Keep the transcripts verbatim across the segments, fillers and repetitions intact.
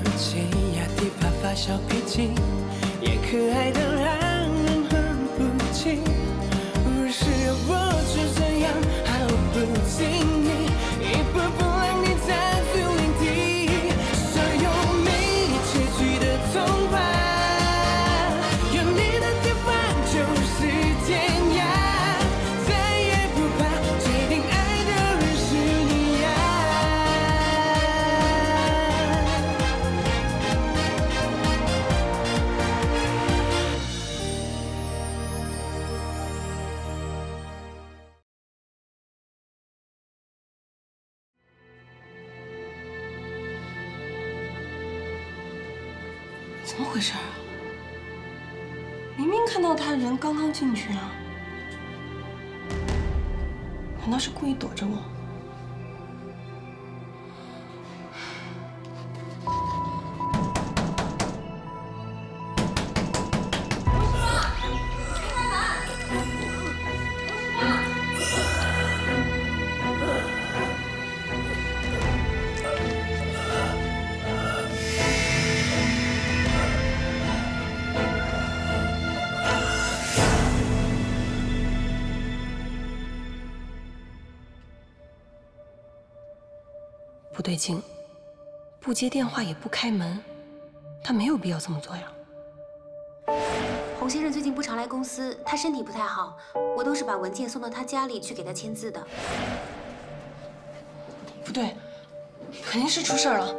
清雅地发发小脾气，也可爱的让人很不清。日是要我去怎样毫不经意，一步步让你在最领地，所有没结局的童话，有你的地方就是天涯，再也不怕决定爱的人是你呀。 怎么回事啊？明明看到他人刚刚进去啊，难道是故意躲着我？不对劲，不接电话也不开门，他没有必要这么做呀。 洪先生最近不常来公司，他身体不太好，我都是把文件送到他家里去给他签字的。 不对，肯定是出事了，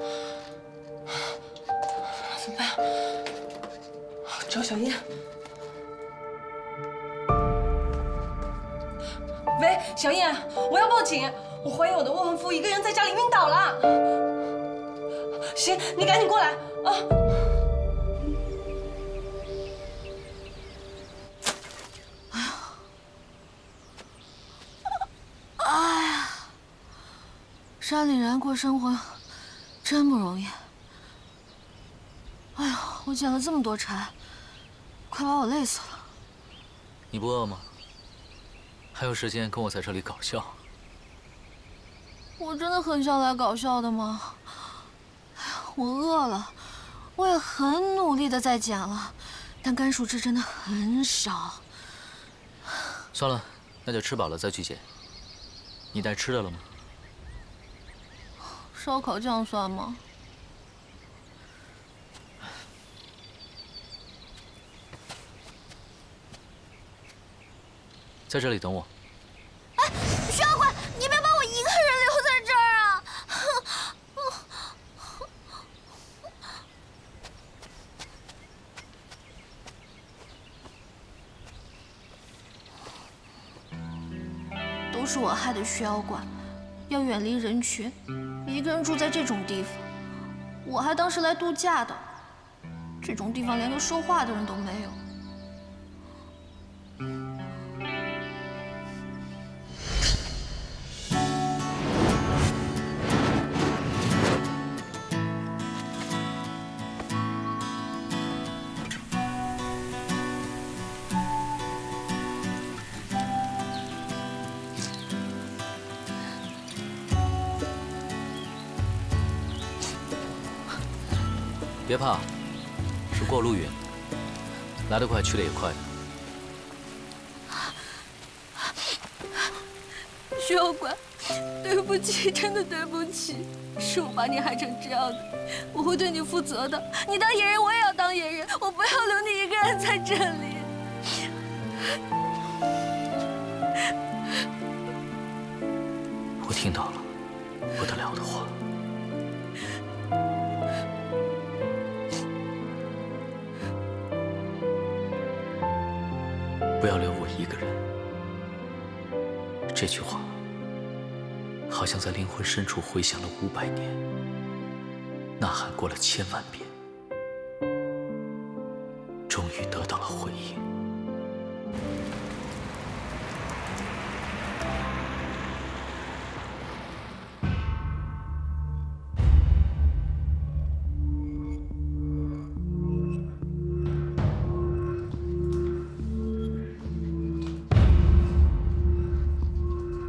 怎么办？找小叶。喂，小叶，我要报警！我怀疑我的未婚夫一个人在家里晕倒了。行，你赶紧过来啊！ 哎呀，哎呀，山里人过生活真不容易。哎呀，我捡了这么多柴，快把我累死了。 你不饿吗？还有时间跟我在这里搞笑？ 我真的很想来搞笑的吗？哎呀，我饿了，我也很努力的在捡了，但干树枝真的很少。 算了，那就吃饱了再去捡。你带吃的了吗？ 烧烤酱算吗？ 在这里等我。 哎，徐小鬼，你别把我一个人留在这儿啊！都是我害的徐小鬼，要远离人群，一个人住在这种地方。我还当是来度假的，这种地方连个说话的人都没有。 别怕，是过路云，来得快，去得也快的。 徐小鬼，对不起，真的对不起，是我把你害成这样的，我会对你负责的。你当野人，我也要当野人，我不要留你一个人在这里。 我听到了不得了的话。不要留我一个人。这句话好像在灵魂深处回响了五百年，呐喊过了千万遍，终于得到了回应。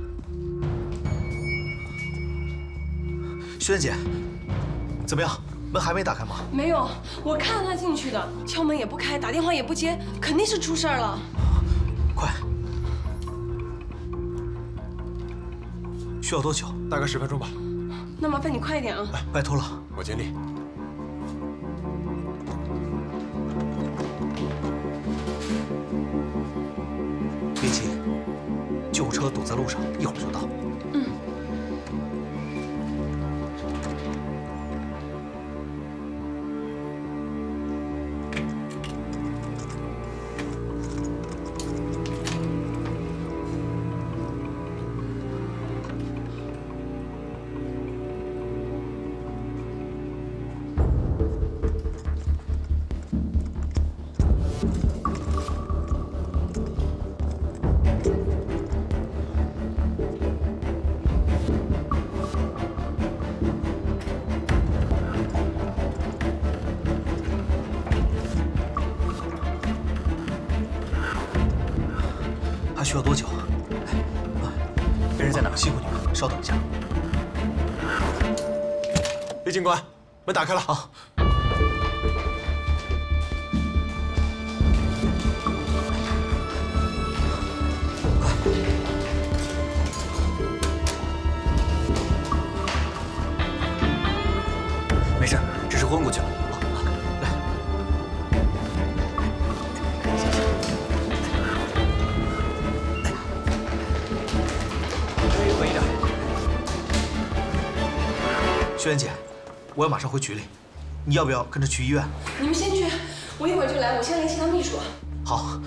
轩姐，怎么样？ 门还没打开吗？ 没有，我看到他进去的，敲门也不开，打电话也不接，肯定是出事儿了。 快！需要多久？ 大概十分钟吧。 那麻烦你快一点啊！ 哎，拜托了， 我尽力。 别急，救护车堵在路上，一会儿就到。 嗯。 需要多久？哎，啊，病人在哪？辛苦你们，稍等一下。 李警官，门打开了。 好。快！没事，只是昏过去了。好，来。轩辕姐，我要马上回局里，你要不要跟着去医院？ 你们先去，我一会儿就来。我先联系他秘书。 好。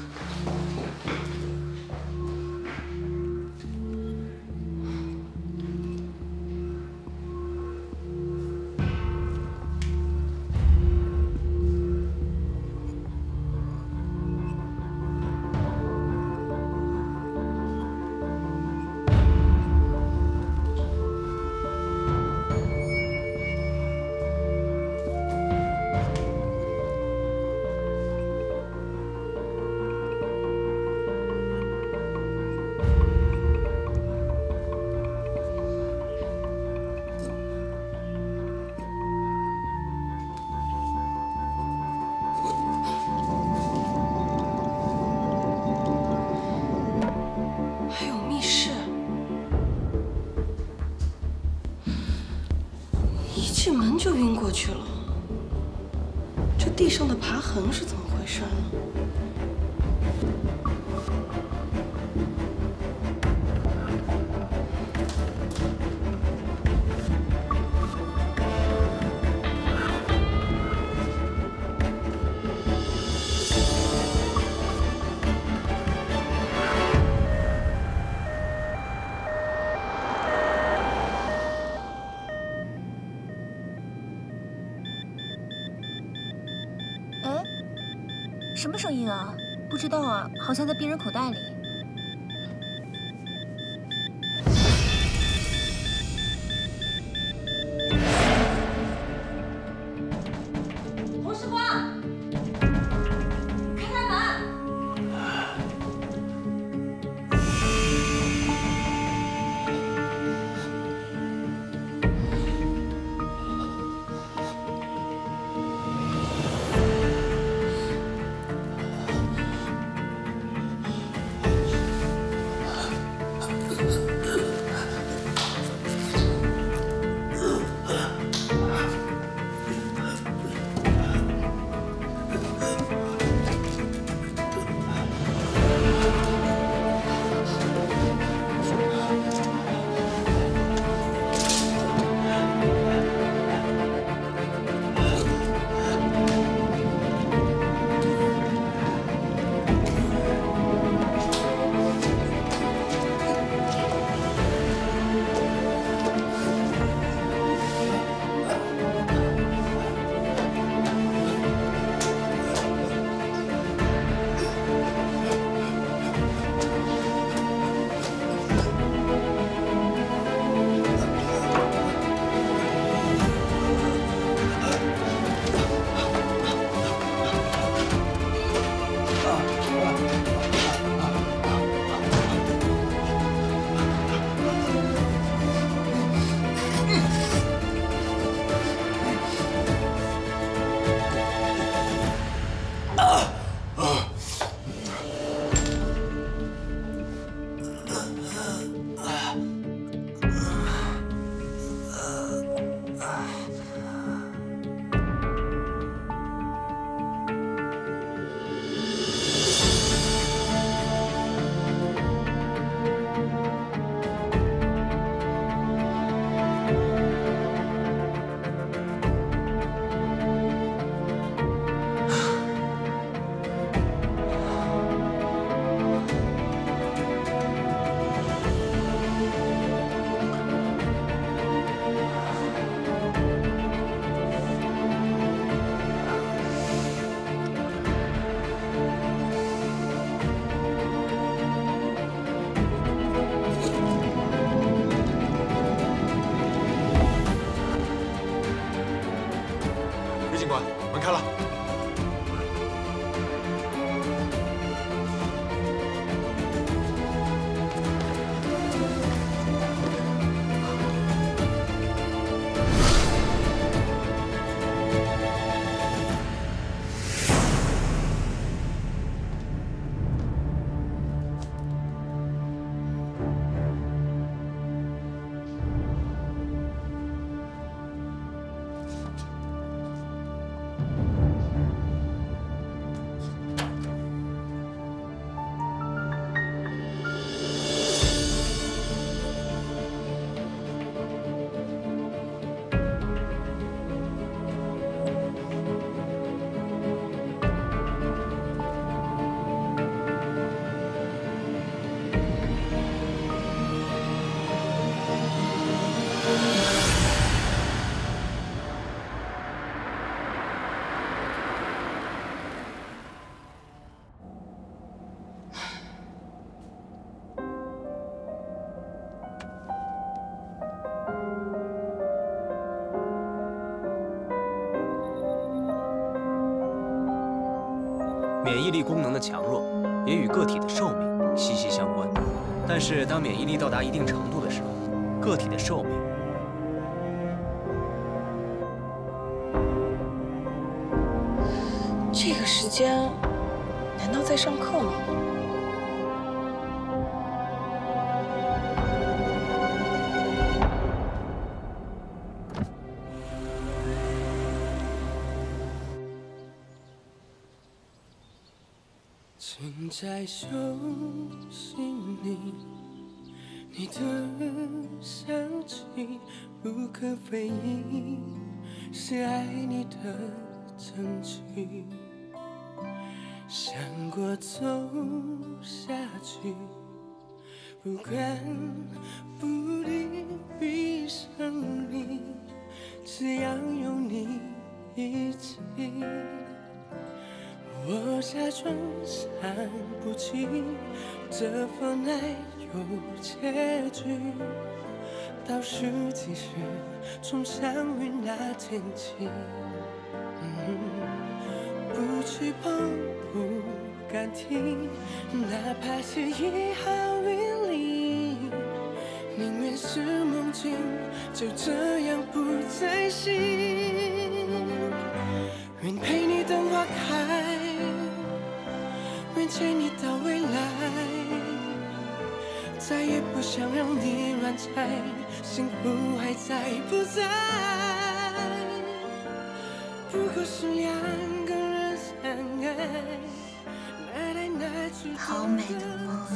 进门就晕过去了，这地上的爬痕是怎么回事呢？ 什么声音啊？不知道啊，好像在病人口袋里。 洪师傅，开开门！ 免疫力功能的强弱也与个体的寿命息息相关。但是当免疫力到达一定程度的时候，个体的寿命…… 这个时间，难道在上课吗？ 请在手心里，你的香气不可非议，是爱你的证据。想过走下去，不管不离闭上你，只要有你一起。 我假装想不起这份爱有结局，倒数计时从相遇那天起，嗯、不去碰不敢听，哪怕是一毫云里，宁愿是梦境，就这样不再醒。愿陪你等花开。 愿牵你到未来，再也不想让你乱猜，幸福还在不在？不过是两个人相爱，来来来去好美的梦啊！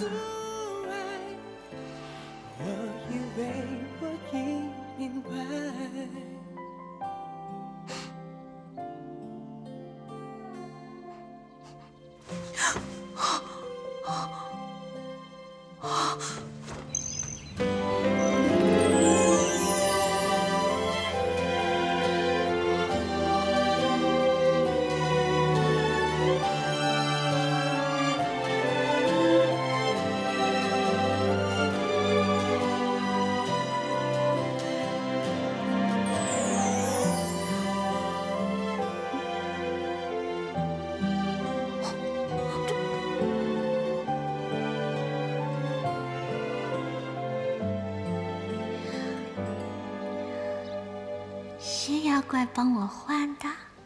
我以为我已明白。 是妖怪帮我画的。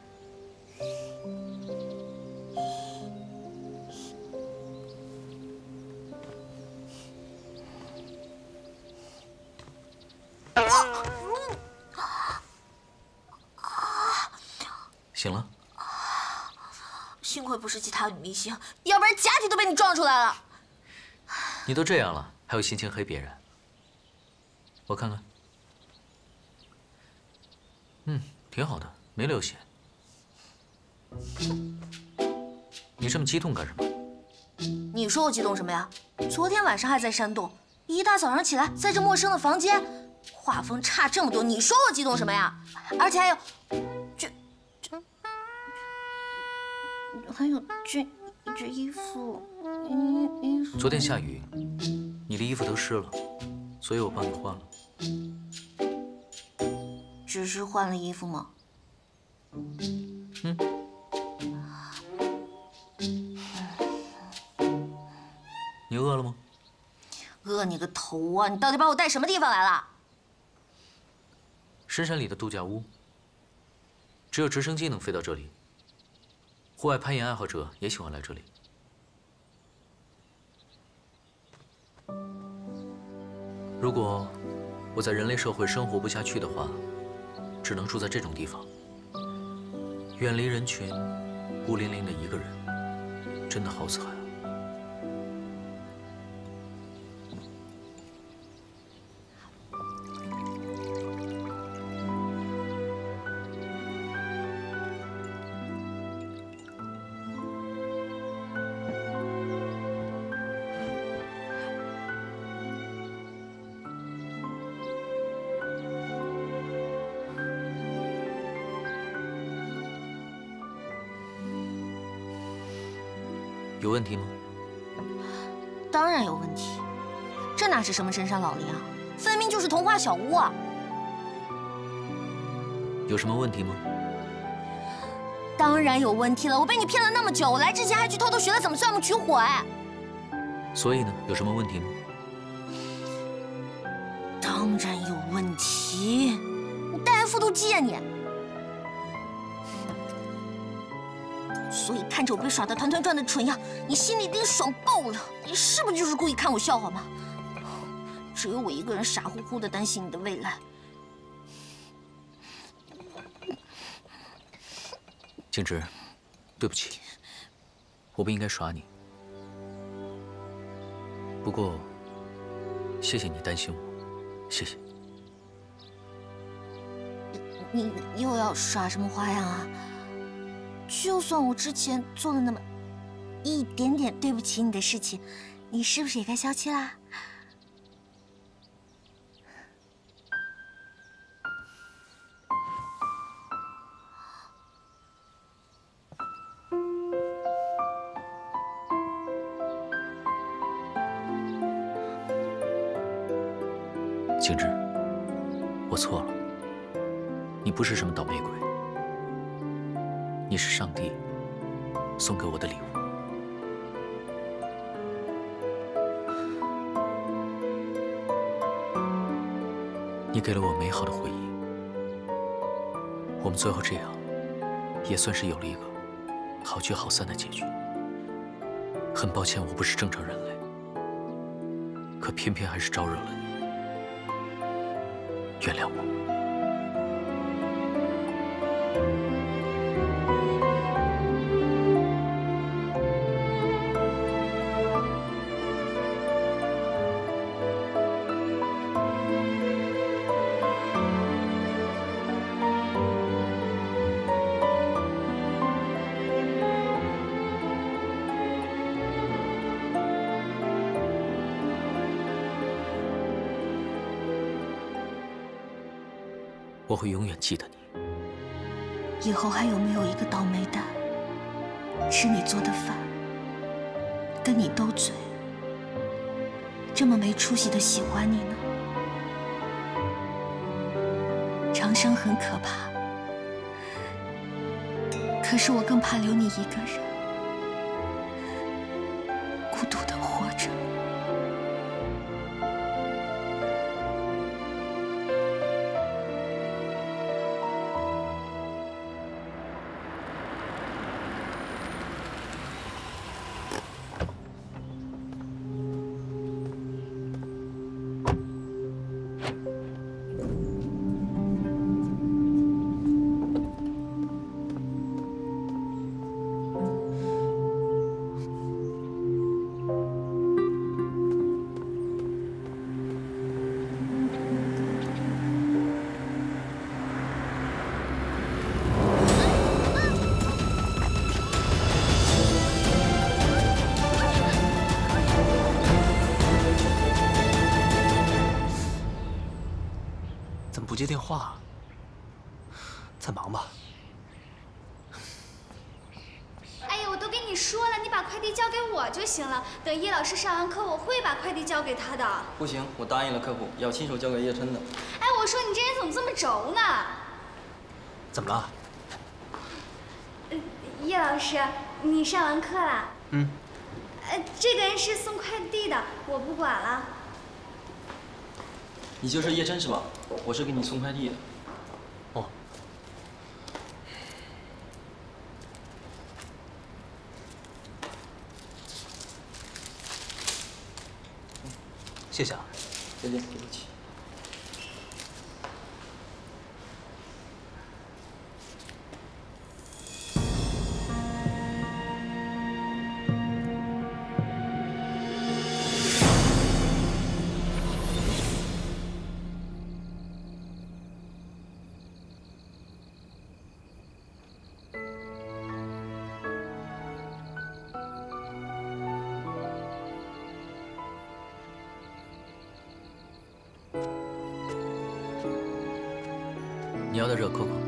醒了？ 幸亏不是其他女明星，要不然假体都被你撞出来了。 你都这样了，还有心情黑别人？我看看。 嗯，挺好的，没流血。你这么激动干什么？ 你说我激动什么呀？昨天晚上还在山洞，一大早上起来，在这陌生的房间，画风差这么多，你说我激动什么呀？而且还有，这这，还有这这衣服，衣衣服。 昨天下雨，你的衣服都湿了，所以我帮你换了。 只是换了衣服吗？ 嗯。你饿了吗？ 饿你个头啊！你到底把我带什么地方来了？ 深山里的度假屋，只有直升机能飞到这里。户外攀岩爱好者也喜欢来这里。如果我在人类社会生活不下去的话， 只能住在这种地方，远离人群，孤零零的一个人，真的好惨啊！有问题吗？ 当然有问题，这哪是什么深山老林啊，分明就是童话小屋啊！ 有什么问题吗？ 当然有问题了，我被你骗了那么久，我来之前还去偷偷学了怎么钻木取火哎。 所以呢，有什么问题吗？ 当然有问题，你带人复读机呀你！所以看着我被耍得团团转的蠢样，你心里一定爽爆了。你是不是就是故意看我笑话吗？只有我一个人傻乎乎的担心你的未来。 静之，对不起，我不应该耍你。不过，谢谢你担心我，谢谢。 你又要耍什么花样啊？就算我之前做了那么一点点对不起你的事情，你是不是也该消气啦？ 静之，我错了，你不是什么倒霉鬼。你是上帝送给我的礼物。你给了我美好的回忆，我们最后这样，也算是有了一个好聚好散的结局。很抱歉，我不是正常人类，可偏偏还是招惹了你，原谅我。我会永远记得你。 以后还有没有一个倒霉蛋吃你做的饭，跟你斗嘴，这么没出息的喜欢你呢？长生很可怕，可是我更怕留你一个人，孤独的活着。 怎么不接电话？在忙吧？ 哎呀，我都跟你说了，你把快递交给我就行了。等叶老师上完课，我会把快递交给他的。 不行，我答应了客户，要亲手交给叶琛的。 哎，我说你这人怎么这么轴呢？ 怎么了？ 呃，叶老师，你上完课了？ 嗯。 呃，这个人是送快递的，我不管了。 你就是叶琛是吧？我是给你送快递的。 哦。谢谢啊。 再见，对不起。 你要的热 Coco。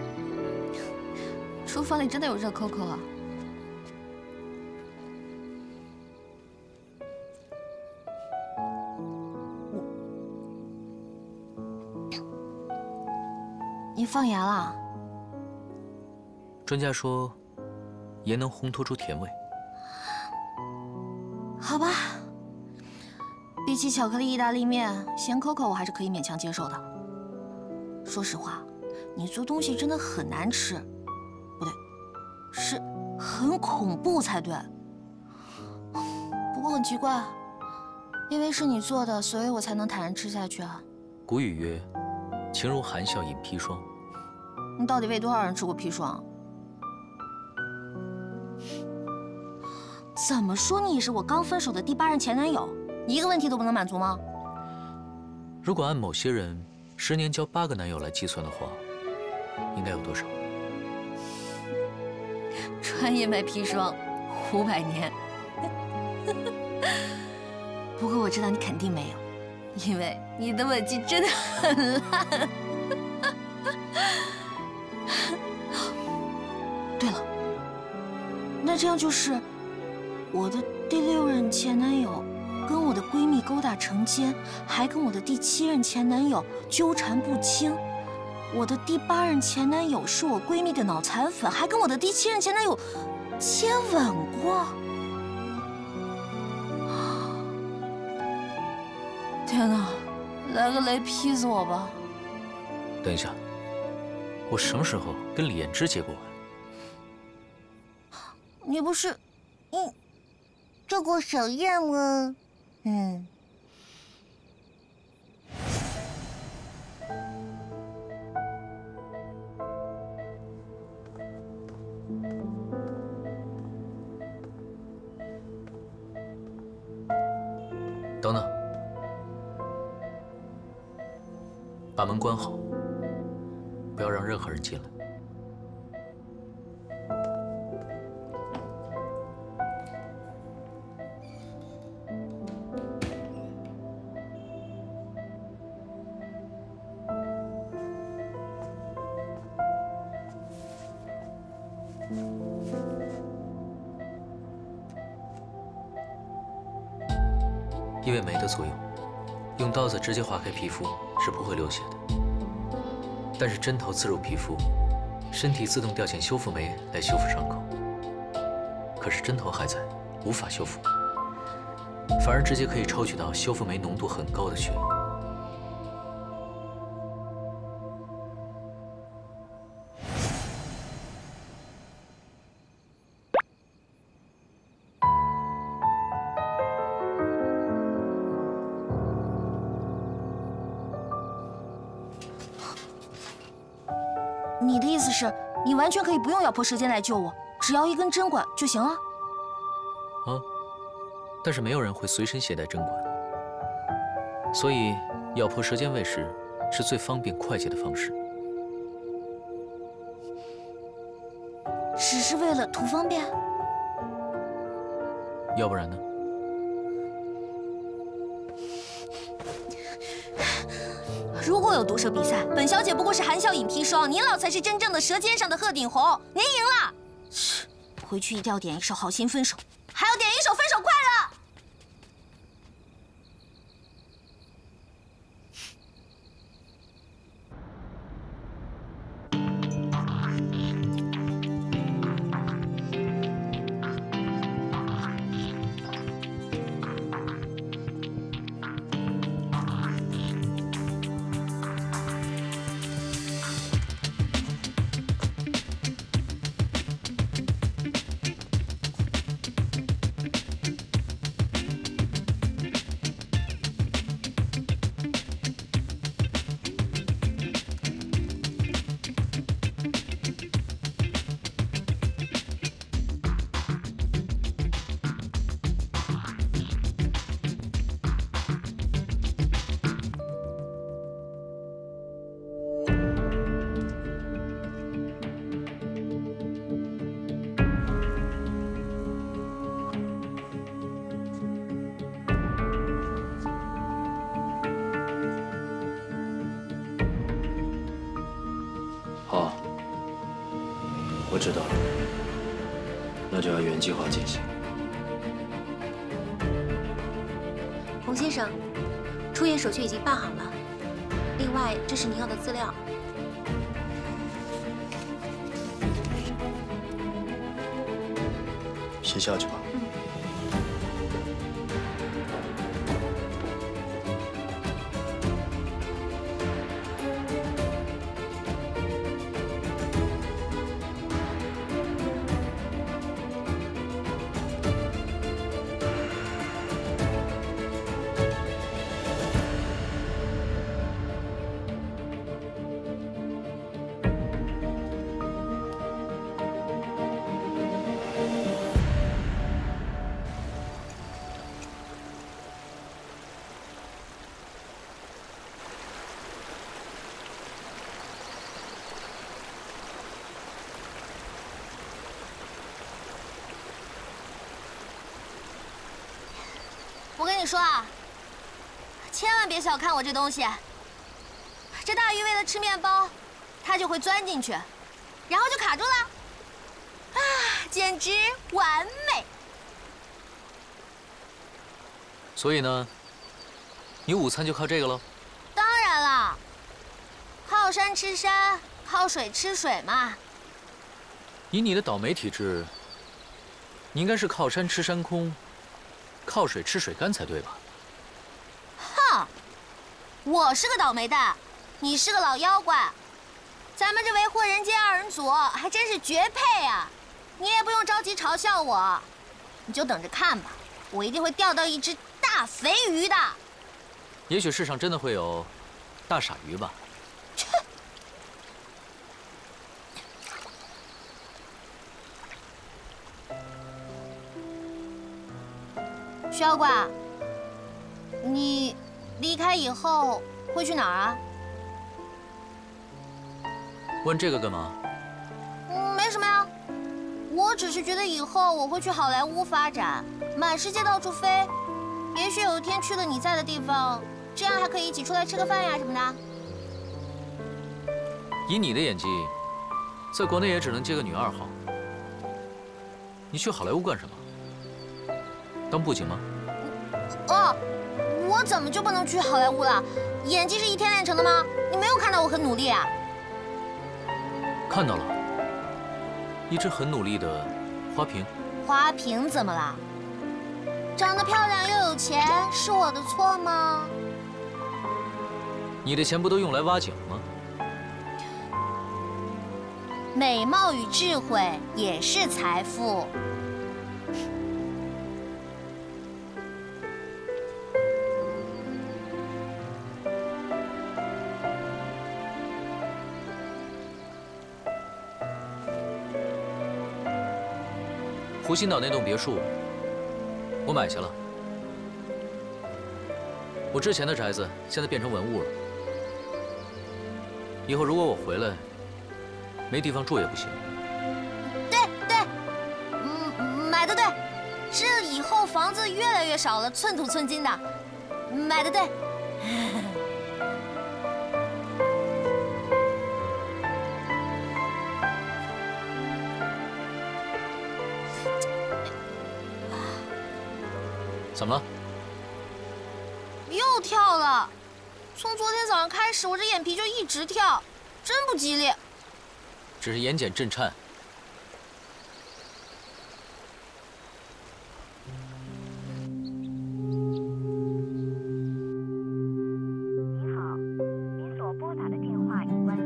厨房里真的有热 Coco 啊？你放盐了？ 专家说，盐能烘托出甜味。 好吧，比起巧克力意大利面，咸可可我还是可以勉强接受的。说实话，你做东西真的很难吃，不对，是很恐怖才对。不过很奇怪，因为是你做的，所以我才能坦然吃下去啊。 古语曰：“情如含笑饮砒霜。” 你到底喂多少人吃过砒霜？怎么说你也是我刚分手的第八任前男友，一个问题都不能满足吗？ 如果按某些人十年交八个男友来计算的话，应该有多少？ 专业卖砒霜，五百年。不过我知道你肯定没有，因为你的吻技真的很烂。对了，那这样就是我的第六任前男友跟我的闺蜜勾搭成奸，还跟我的第七任前男友纠缠不清。我的第八任前男友是我闺蜜的脑残粉，还跟我的第七任前男友接吻过。天哪，来个雷劈死我吧！ 等一下，我什么时候跟李彦之结过吻？ 你不是，嗯，做过手印吗？嗯。 等等，把门关好，不要让任何人进来。因为酶的作用，用刀子直接划开皮肤是不会流血的。但是针头刺入皮肤，身体自动调遣修复酶来修复伤口。可是针头还在，无法修复，反而直接可以抽取到修复酶浓度很高的血液。 你的意思是，你完全可以不用咬破舌尖来救我，只要一根针管就行了？ 啊，但是没有人会随身携带针管，所以咬破舌尖喂食是最方便快捷的方式。 只是为了图方便？ 要不然呢？ 如果有毒舌比赛，本小姐不过是含笑饮砒霜，您老才是真正的舌尖上的鹤顶红，您赢了。回去一定要点一首《好心分手》，还要点一首《分手快乐》。 好，我知道了，那就要原计划进行。 洪先生，出院手续已经办好了。另外，这是您要的资料。 先下去吧。 嗯。 我跟你说啊，千万别小看我这东西。这大鱼为了吃面包，它就会钻进去，然后就卡住了。啊，简直完美！ 所以呢，你午餐就靠这个喽？ 当然了，靠山吃山，靠水吃水嘛。 以你的倒霉体质，你应该是靠山吃山空。 靠水吃水干才对吧？ 哼，我是个倒霉蛋，你是个老妖怪，咱们这为祸人间二人组还真是绝配啊！你也不用着急嘲笑我，你就等着看吧，我一定会钓到一只大肥鱼的。 也许世上真的会有大傻鱼吧。 切！徐妖怪，你离开以后会去哪儿啊？ 问这个干嘛？ 嗯，没什么呀，我只是觉得以后我会去好莱坞发展，满世界到处飞，也许有一天去了你在的地方，这样还可以一起出来吃个饭呀什么的。 以你的演技，在国内也只能接个女二号。你去好莱坞干什么？ 当布景吗？ 哦，我怎么就不能去好莱坞了？演技是一天练成的吗？你没有看到我很努力啊？ 看到了，一只很努力的花瓶。 花瓶怎么了？长得漂亮又有钱，是我的错吗？ 你的钱不都用来挖井吗？ 美貌与智慧也是财富。 湖心岛那栋别墅，我买下了。我之前的宅子现在变成文物了。以后如果我回来，没地方住也不行。 对对，嗯，买的对，这以后房子越来越少了，寸土寸金的，买的对。 怎么了？ 又跳了！从昨天早上开始，我这眼皮就一直跳，真不吉利。 只是眼睑震颤。 你好，您所拨打的电话已关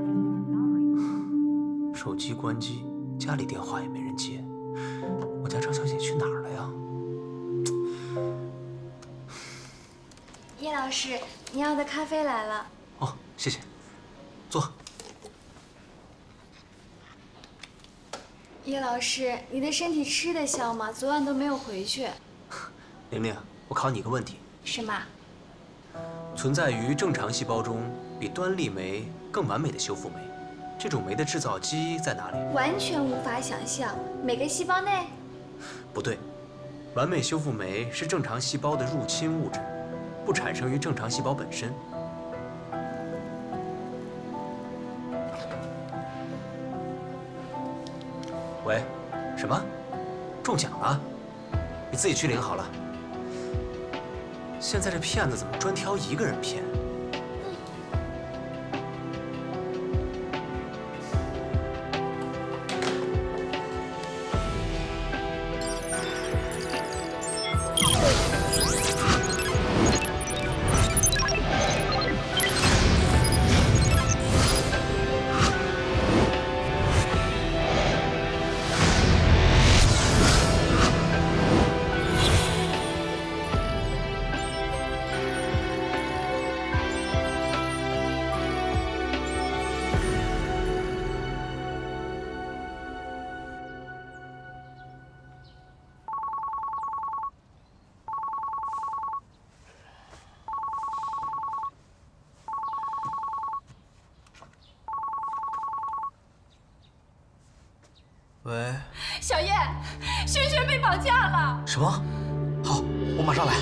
机。 手机关机，家里电话也没人接，我家张小姐去哪儿了呀？ 叶老师，你要的咖啡来了。 哦，谢谢。坐。 叶老师，你的身体吃得消吗？昨晚都没有回去。 玲玲，我考你一个问题。 是吗？ 存在于正常细胞中比端粒酶更完美的修复酶，这种酶的制造基在哪里？ 完全无法想象。每个细胞内？ 不对，完美修复酶是正常细胞的入侵物质。 不产生于正常细胞本身。喂，什么？中奖了？你自己去领好了。现在这骗子怎么专挑一个人骗？ 喂， 小燕，轩轩被绑架了。 什么？好，我马上来。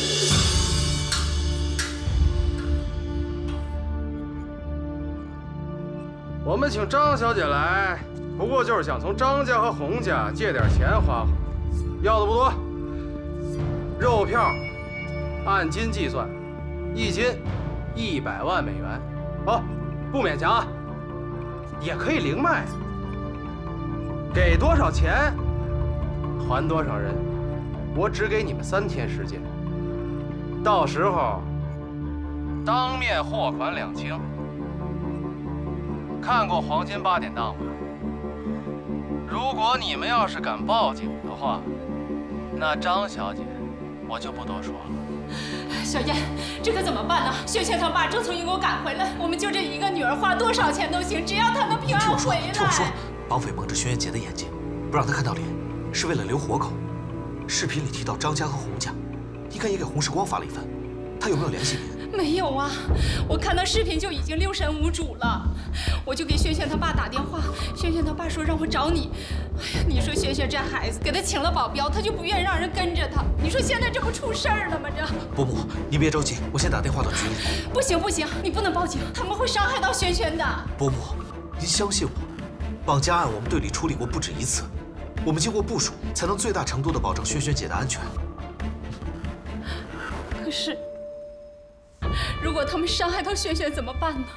我们请张小姐来，不过就是想从张家和洪家借点钱花花，要的不多。肉票按斤计算，一斤一百万美元。哦，不勉强啊，也可以零卖。给多少钱，还多少人。我只给你们三天时间，到时候当面货款两清。看过《黄金八点档》吗？如果你们要是敢报警的话，那张小姐我就不多说了。 小燕，这可怎么办呢？轩轩他爸正从英国赶回来，我们就这一个女儿，花多少钱都行，只要她能平安回来。 听我说，绑匪蒙着轩辕杰的眼睛，不让他看到脸，是为了留活口。视频里提到张家和洪家，应该也给洪世光发了一份，他有没有联系你？ 没有啊，我看到视频就已经六神无主了。我就给轩轩他爸打电话，轩轩他爸说让我找你。哎呀，你说轩轩这孩子，给他请了保镖，他就不愿意让人跟着他。你说现在这不出事儿了吗？这伯母，你别着急，我先打电话到局里。 不行不行，你不能报警，他们会伤害到轩轩的。 伯母，您相信我，绑架案我们队里处理过不止一次，我们经过部署，才能最大程度的保证轩轩姐的安全。 可是，如果他们伤害到轩轩怎么办呢？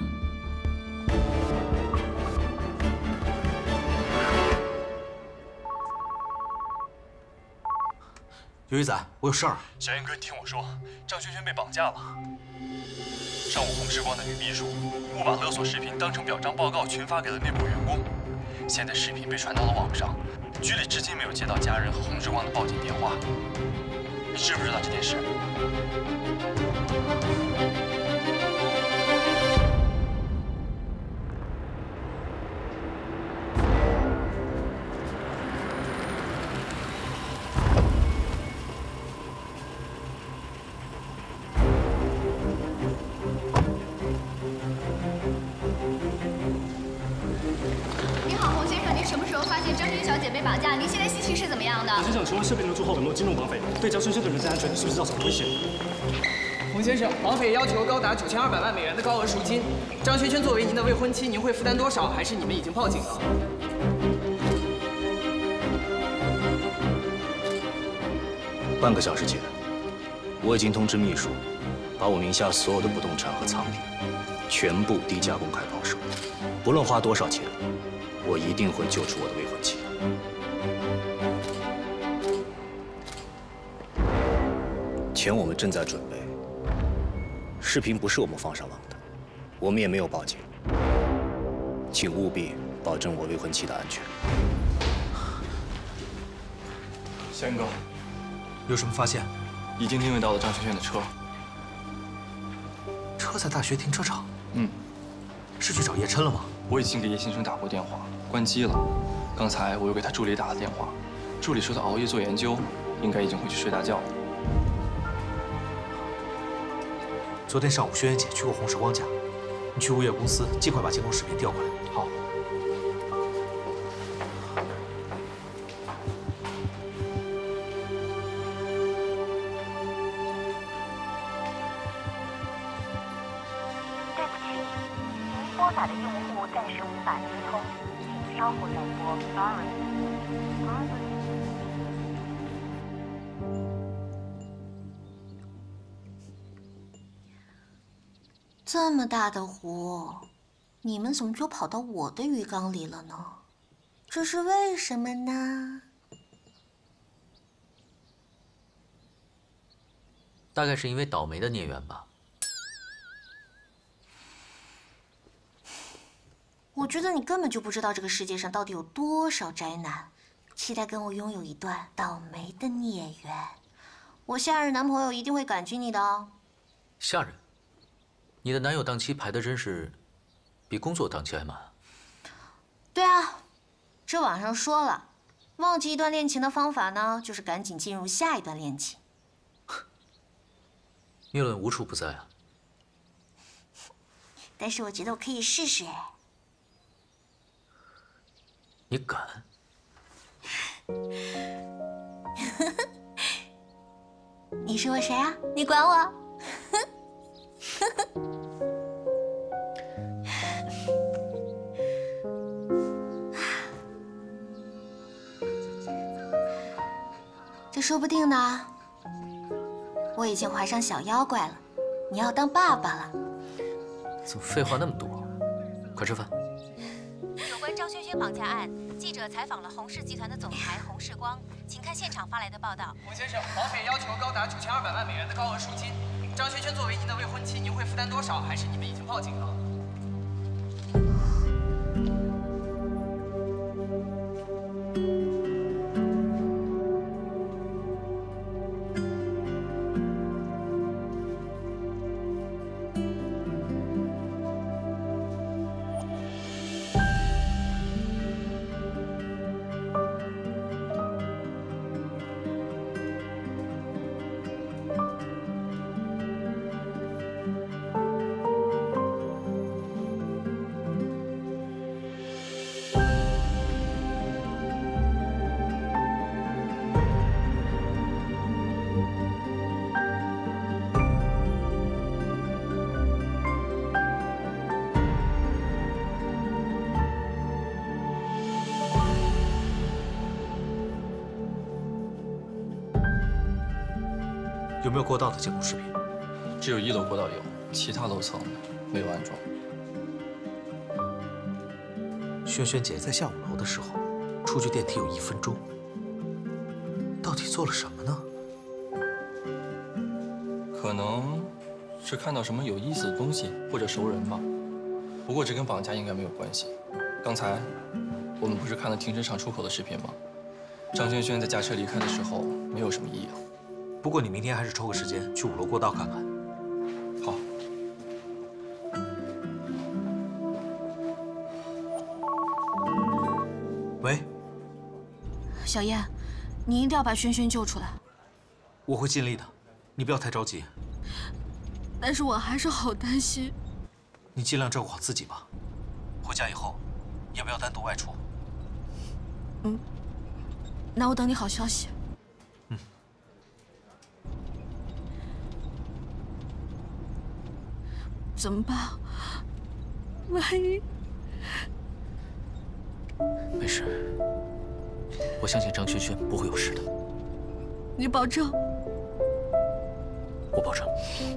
游鱼仔，我有事儿。 小燕哥，你听我说，张轩轩被绑架了。上午洪世光的女秘书误把勒索视频当成表彰报告群发给了内部员工，现在视频被传到了网上，局里至今没有接到家人和洪世光的报警电话。你知不知道这件事？ 先生，请问视频流出后有没有惊动绑匪？对张轩轩的人身安全是不是造成威胁？ 洪先生，绑匪要求高达九千二百万美元的高额赎金。张轩轩作为您的未婚妻，您会负担多少？还是你们已经报警了？ 半个小时前，我已经通知秘书，把我名下所有的不动产和藏品全部低价公开抛售，不论花多少钱，我一定会救出我的未婚妻。钱我们正在准备，视频不是我们放上网的，我们也没有报警，请务必保证我未婚妻的安全。 轩哥， 有什么发现？ 已经定位到了张轩轩的车。 车在大学停车场。 嗯， 是去找叶琛了吗？ 我已经给叶先生打过电话，关机了。刚才我又给他助理打了电话，助理说他熬夜做研究，应该已经回去睡大觉了。 昨天上午，轩辕姐去过洪世光家，你去物业公司尽快把监控视频调过来。 好。 对不起，您拨打的用户暂时无法接通，请稍后再拨。Sorry。 这么大的湖，你们怎么就跑到我的鱼缸里了呢？这是为什么呢？ 大概是因为倒霉的孽缘吧。 我觉得你根本就不知道这个世界上到底有多少宅男，期待跟我拥有一段倒霉的孽缘。我下任男朋友一定会感激你的哦。 下任？你的男友档期排的真是比工作档期还满。 对啊，这网上说了，忘记一段恋情的方法呢，就是赶紧进入下一段恋情。 谬论无处不在啊。 但是我觉得我可以试试哎。 你敢？ 你是我谁啊？你管我？这说不定呢，我已经怀上小妖怪了，你要当爸爸了。 怎么废话那么多？快吃饭。 有关张轩轩绑架案，记者采访了洪氏集团的总裁洪世光，请看现场发来的报道。 洪先生，绑匪要求高达九千二百万美元的高额赎金，张轩轩作为您的未婚妻，您会负担多少？还是你们已经报警了？ 有没有过道的监控视频？ 只有一楼过道有，其他楼层没有安装。 轩轩姐在下五楼的时候，出去电梯有一分钟，到底做了什么呢？ 可能是看到什么有意思的东西或者熟人吧。不过这跟绑架应该没有关系。刚才我们不是看了停车场出口的视频吗？张轩轩在驾车离开的时候没有什么异样。 不过你明天还是抽个时间去五楼过道看看。 好。 喂， 小燕，你一定要把轩轩救出来。 我会尽力的，你不要太着急。 但是我还是好担心。 你尽量照顾好自己吧。回家以后，也不要单独外出。 嗯，那我等你好消息。 怎么办？万一…… 没事，我相信张轩轩不会有事的。 你保证？ 我保证。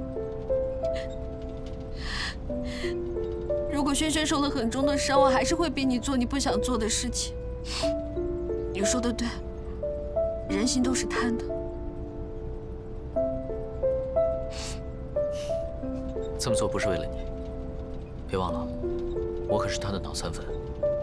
如果轩轩受了很重的伤，我还是会逼你做你不想做的事情。你说的对，人心都是贪的。 这么做不是为了你，别忘了，我可是他的脑残粉。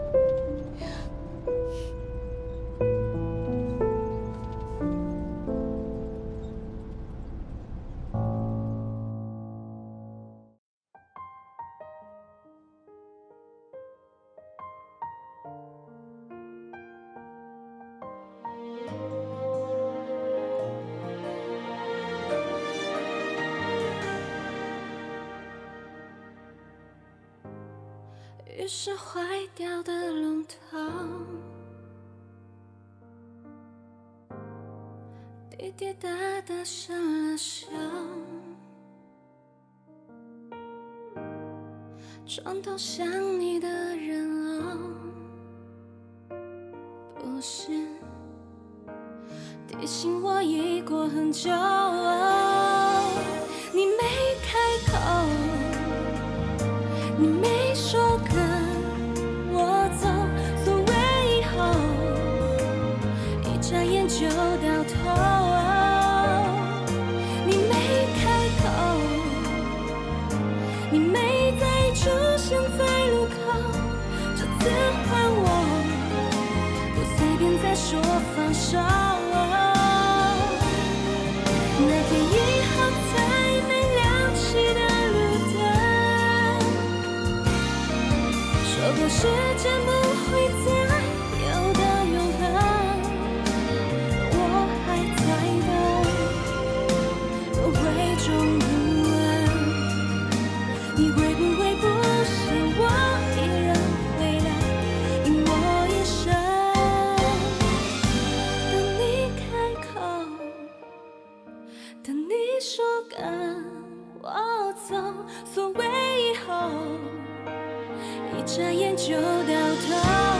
于是坏掉的龙头，滴滴答答生了锈，床头想你的人偶，不是提醒我已过很久，你没开口，你没说跟。 眨眼就到头，你没开口，你没再出现在路口。这次换我，不随便再说放手。那天以后才没亮起的路灯，说过时间不会再有的永恒。 终不安，你会不会不是我一人回来，因我一生眨眼就到头。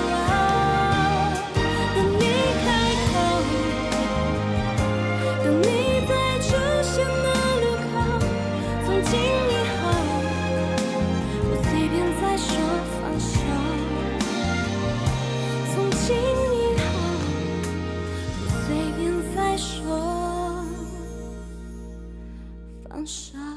等你开口，等你在出现的路口，从今以后，不随便再说放手。从今以后，不随便再说放手。